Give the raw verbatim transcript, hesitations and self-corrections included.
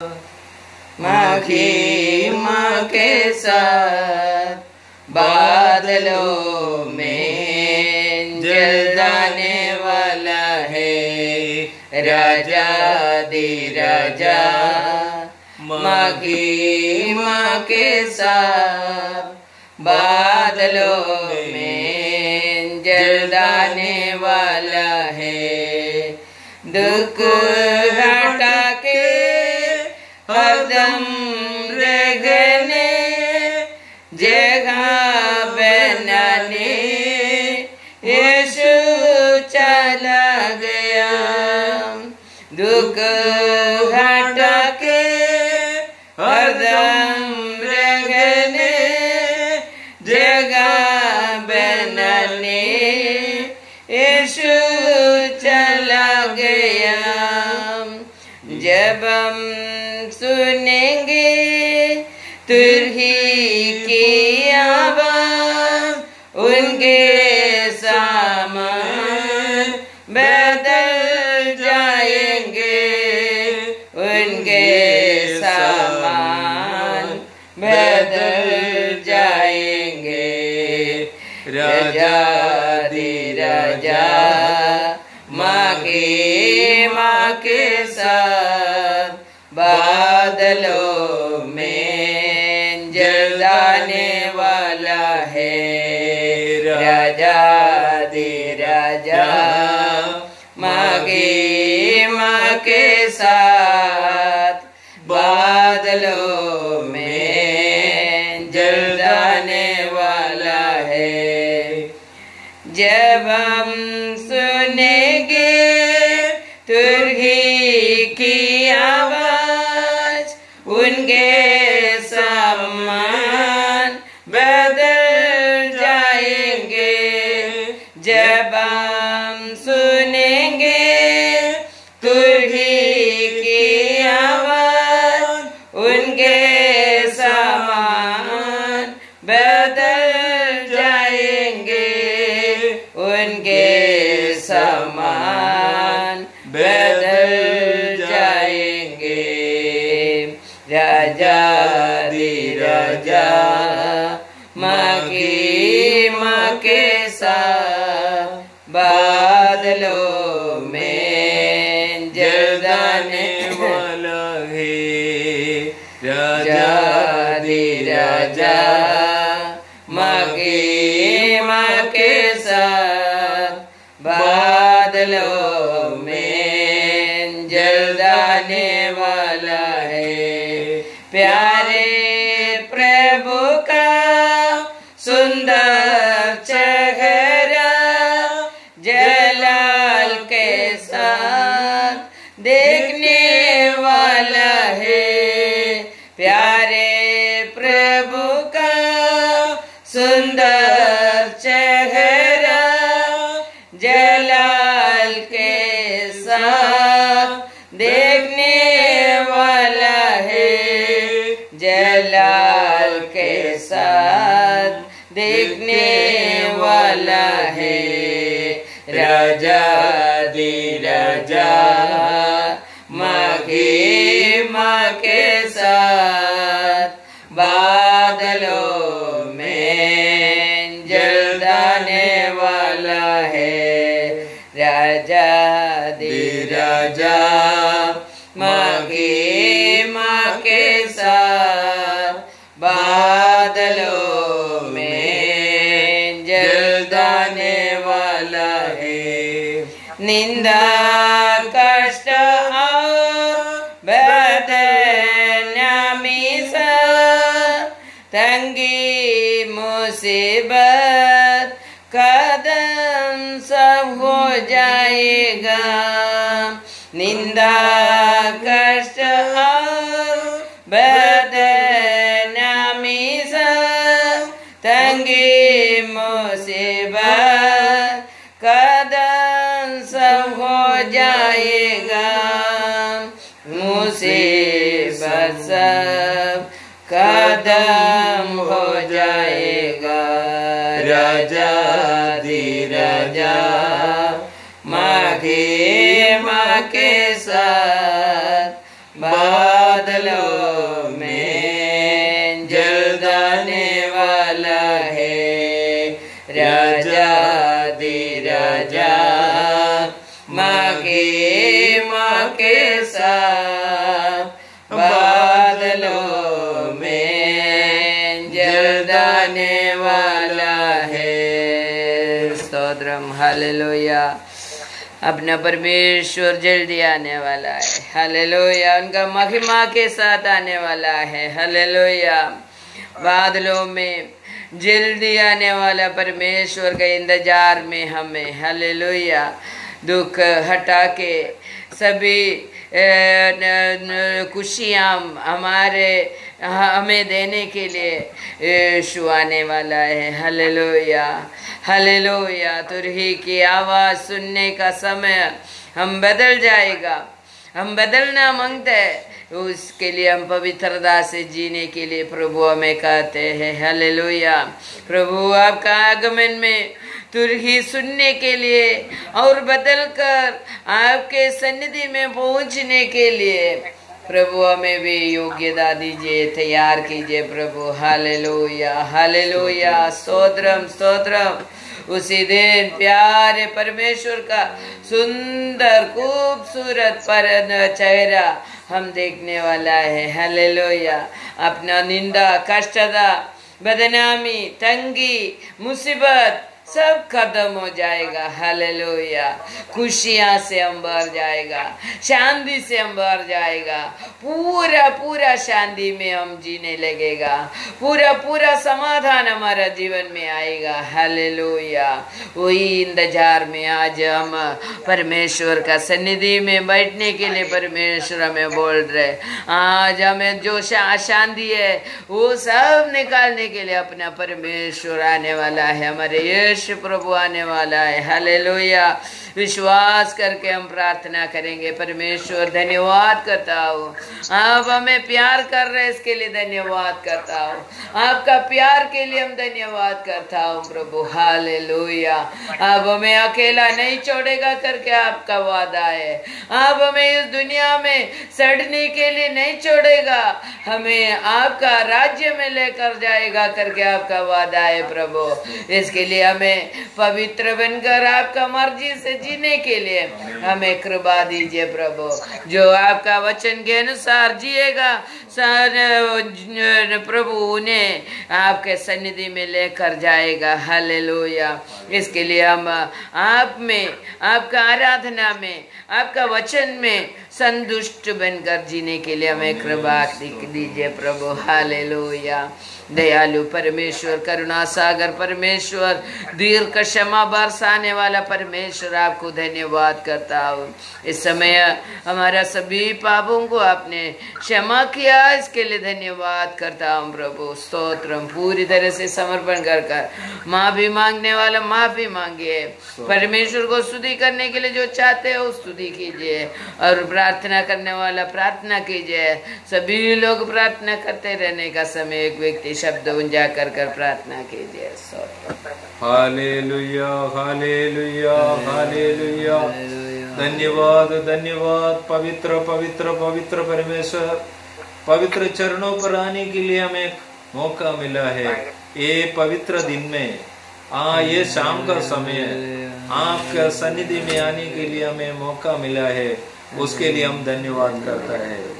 माखी माँ के साथ बादलों में जल जाने वाला है राजा दी राजा। माखी माँ के साथ बादलों में जल जाने वाला है। दुख हटा के हरदम रहने जगह बनाने यीशु चला गया। दुख हटा के हरदम रहने जगह बनाने यीशु चला गया। जब हम सुनेंगे तुरही की आवाज़ उनके सामान बदल जाएंगे। उनके सामान बदल जाएंगे। राजा दी राजा माखी माँ के साथ बादलों में जल जाने वाला है राजा दी राजा। माखी माँ के साथ बादलों में जल जाने वाला है। जब हम सुनेंगे तुरही की आवाज़ उनके सामान बदल जाएंगे। जब हम सुनेंगे तुरही की आवाज़ उनके सामान बदल जाएंगे। उनके सामान बदल जाएंगे। राजा दी राजा माखी माँ के साथ बादलों में जल जाने वाला है राजा दी राजा। माखी माँ के साथ बादलों में जल जाने वाला है। प्यारे प्रभु का सुंदर चेहरा जलाल के साथ देखने वाला है। प्यारे प्रभु का सुंदर चेहरा जलाल के साथ देखने वाला है। जलाल के साथ देखने वाला है। राजा दी राजा माखी माँ के साथ बादलों में जल जाने वाला है। राजा दी राजा माखी माँ के साथ बादलों में जल जाने वाला है। निंदा कष्ट और बदनामी से तंगी मुसीबत कदम सब हो जाएगा। निंदा कष्ट और बदनामी से तंगी मुसीबत कदम सब हो जाएगा। मुसीबत सब कदम हो जाएगा। राजा दी राजा माखी माँ के साथ बाद बादलों में जल्द आने वाला है राजा दी राजा माँ के माँ के साथ बादलों में जल्द आने वाला है। स्तोत्रम हालेलुया। अपना परमेश्वर जल्दी आने वाला है। हालेलुया। उनका महिमा के साथ आने वाला है। हालेलुया। बादलों में जल्दी आने वाला परमेश्वर के इंतजार में हमें हालेलुया दुख हटा के सभी खुशियाँ हमारे हमें देने के लिए यीशु आने वाला है। Hallelujah hallelujah. तुरही की आवाज़ सुनने का समय हम बदल जाएगा। हम बदलना मांगते हैं, उसके लिए हम पवित्रता से जीने के लिए प्रभु हमें कहते हैं। हालेलुया। प्रभु आपका आगमन में तुरही सुनने के लिए और बदल कर आपके सन्निधि में पहुंचने के लिए प्रभु हमें भी योग्यता दीजिए, तैयार कीजिए प्रभु। Hallelujah hallelujah. स्तोत्रम स्तोत्रम। उसी दिन प्यारे परमेश्वर का सुंदर खूबसूरत पर चेहरा हम देखने वाला है। हालेलुया। अपना निंदा कष्टता बदनामी तंगी मुसीबत सब खत्म हो जाएगा। हालेलुया। खुशियाँ से हम भर जाएगा, शांति से हम भर जाएगा, पूरा पूरा शांति में हम जीने लगेगा, पूरा पूरा समाधान हमारा जीवन में आएगा। हालेलुया। वही इंतजार में आज हम परमेश्वर का सन्निधि में बैठने के लिए परमेश्वर हमें बोल रहे। आज हमें जो शांति है वो सब निकालने के लिए अपना परमेश्वर आने वाला है। हमारे यीशु प्रभु आने वाला है। हालेलुया। विश्वास करके हम प्रार्थना करेंगे। परमेश्वर धन्यवाद करता हूँ, आप हमें प्यार कर रहे इसके लिए धन्यवाद करता हूँ, आपका प्यार के लिए हम धन्यवाद करता हूँ प्रभु। हालेलुया। आप हमें अकेला नहीं छोड़ेगा करके आपका वादा है। आप हमें इस दुनिया में सड़ने के लिए नहीं छोड़ेगा, हमें आपका राज्य में लेकर जाएगा करके आपका वादा है प्रभु। इसके लिए हमें पवित्र बनकर आपका मर्जी से जीने के लिए हमें कृपा दीजिए प्रभु। जो आपका वचन के अनुसार जिएगा प्रभु उन्हें आपके सन्निधि में लेकर जाएगा। हालेलुया। इसके लिए हम आप में, आपका आराधना में, आपका वचन में संतुष्ट बनकर जीने के लिए हमें कृपा दीजिए प्रभु। हालेलुया। दयालु परमेश्वर, करुणा सागर परमेश्वर, दीर्घ क्षमा बरसाने वाला परमेश्वर, आपको धन्यवाद करता हूँ। इस समय हमारा सभी पापों को आपने क्षमा किया, इसके लिए धन्यवाद करता हूँ प्रभु। स्तोत्रम। पूरी तरह से समर्पण कर कर माफी मांगने वाला माफी मांगिए। परमेश्वर को स्तुति करने के लिए जो चाहते हो स्तुति कीजिए, और प्रार्थना करने वाला प्रार्थना कीजिए। सभी लोग प्रार्थना करते रहने का समय एक व्यक्ति शब्द ऊंचा कर कर प्रार्थना कीजिए। Hallelujah hallelujah hallelujah. धन्यवाद धन्यवाद पवित्र पवित्र पवित्र परमेश्वर, पवित्र चरणों पर आने के लिए हमें मौका मिला है। ये पवित्र दिन में आ ये शाम का समय आपका सन्निधि में आने के लिए हमें मौका मिला है, उसके लिए हम धन्यवाद करता है।